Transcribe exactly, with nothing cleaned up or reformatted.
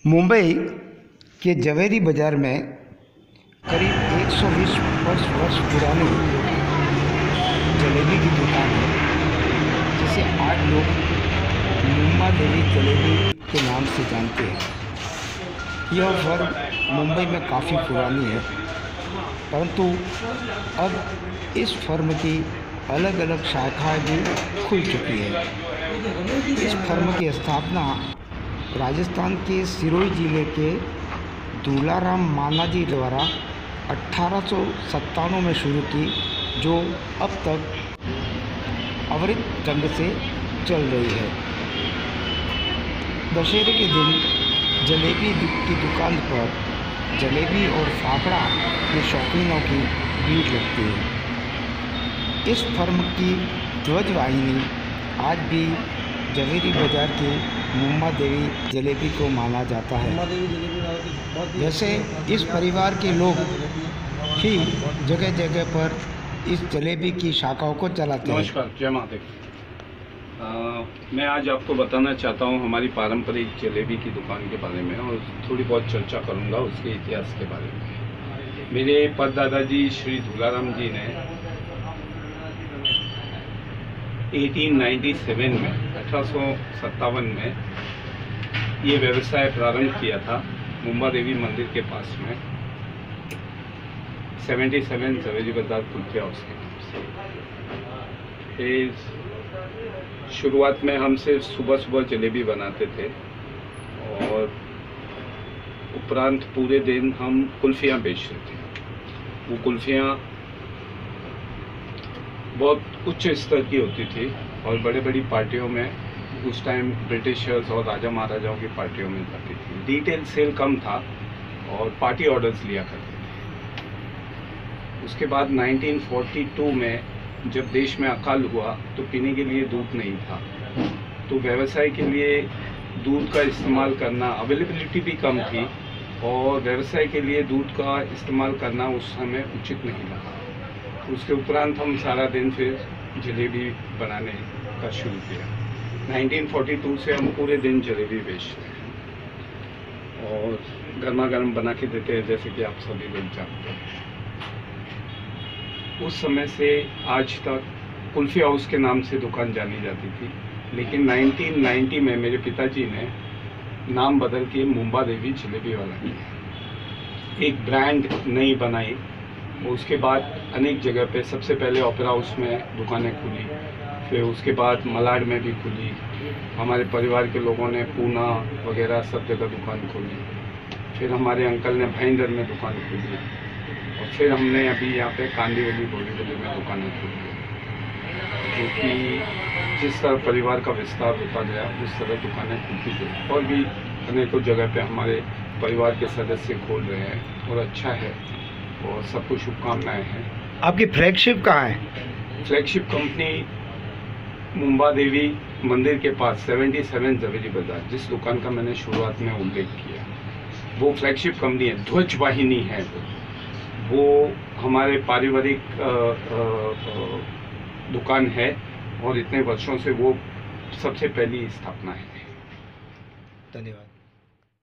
मुंबई के जवेरी बाज़ार में करीब एक सौ बीस वर्ष वर्ष पुरानी जलेबी की दुकान है, जिसे आज लोग मुंबा देवी जलेबी के नाम से जानते हैं। यह फर्म मुंबई में काफ़ी पुरानी है, परंतु अब इस फर्म की अलग अलग शाखाएं भी खुल चुकी है। इस फर्म की स्थापना राजस्थान के सिरोही जिले के दुलाराम मानाजी द्वारा अठारह सौ सत्तानवे में शुरू की, जो अब तक अविरत ढंग से चल रही है। दशहरे के दिन जलेबी की दुकान पर जलेबी और फाफड़ा के शौकीनों की भीड़ लगती है। इस फर्म की ध्वजवाहिनी आज भी जवेरी बाज़ार की मुंबा देवी जलेबी को माना जाता है। जैसे इस परिवार के लोग ही जगह जगह पर इस जलेबी की शाखाओं को चलाते हैं। नमस्कार, जय महादेव। मैं आज आपको बताना चाहता हूं हमारी पारंपरिक जलेबी की दुकान के बारे में और थोड़ी बहुत चर्चा करूंगा उसके इतिहास के बारे में। मेरे परदादा जी श्री दुलाराम जी ने अठारह सौ सत्तानवे में अठारह सौ सत्तावन में ये व्यवसाय प्रारंभ किया था मुंबा देवी मंदिर के पास में सतहत्तर जवेरी बाजार कुल्फी हाउस के नाम से। फिर शुरुआत में हम सिर्फ सुबह सुबह जलेबी बनाते थे और उपरांत पूरे दिन हम कुल्फियाँ बेचते थे। वो कुल्फियाँ बहुत उच्च स्तर की होती थी और बड़े बड़ी पार्टियों में, उस टाइम ब्रिटिशर्स और राजा महाराजाओं की पार्टियों में जाती थी। डिटेल सेल कम था और पार्टी ऑर्डर्स लिया करते थे। उसके बाद उन्नीस सौ बयालीस में जब देश में अकाल हुआ तो पीने के लिए दूध नहीं था, तो व्यवसाय के लिए दूध का इस्तेमाल करना, अवेलेबिलिटी भी कम थी और व्यवसाय के लिए दूध का इस्तेमाल करना उस समय उचित नहीं लगा। उसके उपरांत हम सारा दिन फिर जलेबी बनाने का शुरू किया। उन्नीस सौ बयालीस से हम पूरे दिन जलेबी बेचते हैं और गर्मा गर्म बना के देते हैं, जैसे कि आप सभी लोग जानते हैं। उस समय से आज तक कुल्फी हाउस के नाम से दुकान जानी जाती थी, लेकिन उन्नीस सौ नब्बे में मेरे पिताजी ने नाम बदल के मुंबा देवी जलेबी वाला किया, एक ब्रांड नई बनाई। उसके बाद अनेक जगह पे, सबसे पहले ओपेरा हाउस में दुकानें खुली, फिर उसके बाद मलाड में भी खुली। हमारे परिवार के लोगों ने पूना वगैरह सब जगह दुकान खोली। फिर हमारे अंकल ने भाईंदर में दुकान खोली और फिर हमने अभी यहाँ पे कांदीवली बोरीवली में दुकानें खोली, जो कि जिस तरह परिवार का विस्तार होता गया उस तरह दुकानें खुलती गई। और भी अनेकों जगह पे हमारे परिवार के सदस्य खोल रहे हैं और अच्छा है और सबको शुभकामनाएं हैं। आपकी फ्लैगशिप कहाँ है? फ्लैगशिप कंपनी मुंबा देवी मंदिर के पास सतहत्तर जवेरी बाजार, जिस दुकान का मैंने शुरुआत में उल्लेख किया, वो फ्लैगशिप कंपनी है, ध्वज वाहिनी है। वो वो हमारे पारिवारिक दुकान है और इतने वर्षों से वो सबसे पहली स्थापना है। धन्यवाद।